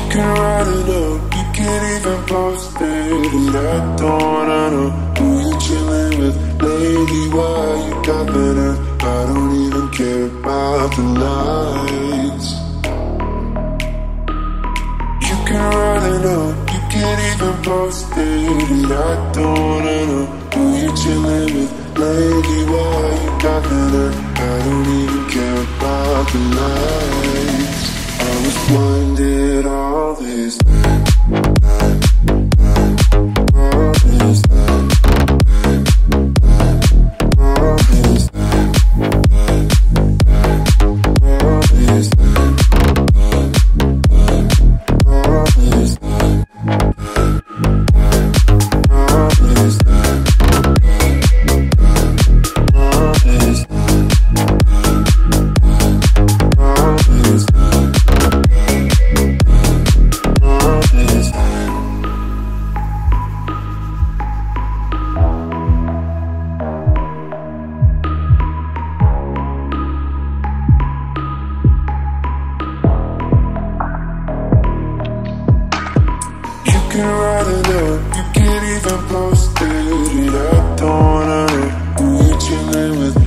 can write it up, you can't even post it. I don't wanna know who you chillin' with lately. Why you got that up? I don't even care about the lights. You can write it up, you can't even post it. I don't wanna know who you chillin' with lately. Why you got that up? I don't even care about the lights. I was blinded all this time, all this time, all this time, all this time, all this time, all this time, all this you can write it up, you can't even post it. I don't wanna know who you chillin' with